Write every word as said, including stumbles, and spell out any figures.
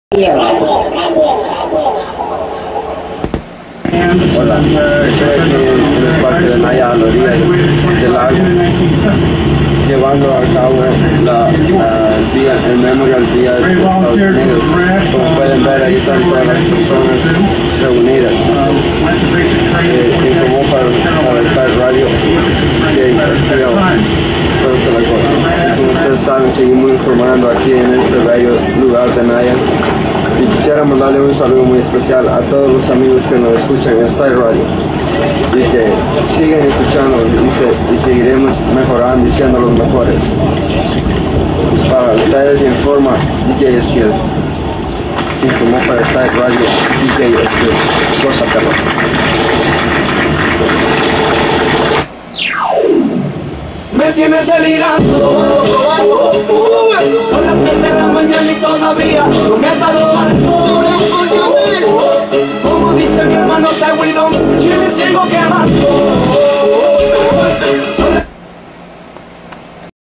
Hola, estoy aquí en el parque de Naya, a la orilla del lago, llevando a cabo la, la día, el Memorial Día de los Estados Unidos. Como pueden ver, ahí están todas las personas reunidas. Eh, y como para, para estar radio, que estudió toda esta cosa. Y como ustedes saben, seguimos informando aquí en este bello lugar de Naya. Y quisiéramos darle un saludo muy especial a todos los amigos que nos escuchan en Style Radio y que siguen escuchando y, se, y seguiremos mejorando y siendo los mejores. Para ustedes informa D J Skill. Informó para Style Radio D J Skill. Cosa perro. Me tienes delirando. Son las tres de la mañana y todavía no me ha dado